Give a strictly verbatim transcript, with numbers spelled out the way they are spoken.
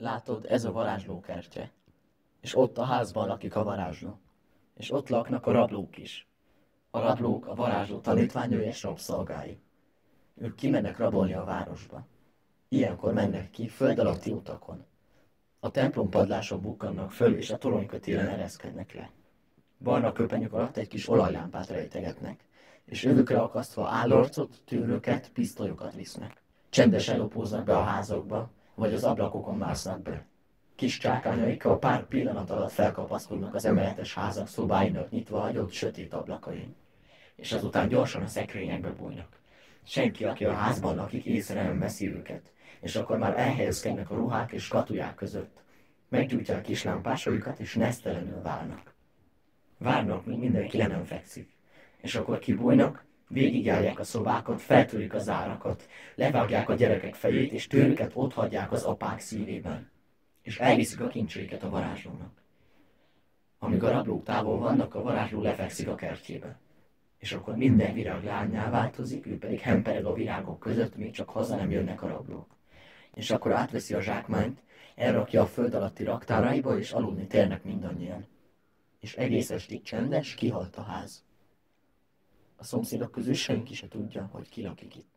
Látod, ez a varázsló kertje. És ott a házban lakik a varázsló. És ott laknak a rablók is. A rablók a varázsló tanítványai és rabszolgái. Ők kimennek rabolni a városba. Ilyenkor mennek ki föld alatti utakon. A templom padlások bukkannak föl, és a toronykötélen ereszkednek le. Barna köpenyük alatt egy kis olajlámpát rejtegetnek, és övükre akasztva állorcot, tűrőket, pisztolyokat visznek. Csendesen lopóznak be a házakba, vagy az ablakokon másznak be. Kis csákányaikkal pár pillanat alatt felkapaszkodnak az emeletes házak szobáinak nyitva hagyott sötét ablakain. És azután gyorsan a szekrényekbe bújnak. Senki, aki a házban lakik, észre nem veszi őket, és akkor már elhelyezkednek a ruhák és skatuják között. Meggyújtják kis lámpásaikat, és nesztelenül válnak. Várnak, míg mindenki le nem fekszik. És akkor kibújnak, végigjárják a szobákat, feltörik az árakat, levágják a gyerekek fejét, és tőlüket ott hagyják az apák szívében. És elviszik a kincséket a varázslónak. Amíg a rablók távol vannak, a varázsló lefekszik a kertjébe. És akkor minden virág lánnyá változik, ő pedig hempereg a virágok között, még csak haza nem jönnek a rablók. És akkor átveszi a zsákmányt, elrakja a föld alatti raktáraiba, és aludni térnek mindannyian. És egész estig csendes, kihalt a ház. A szomszédok közül senki se tudja, hogy ki lakik itt.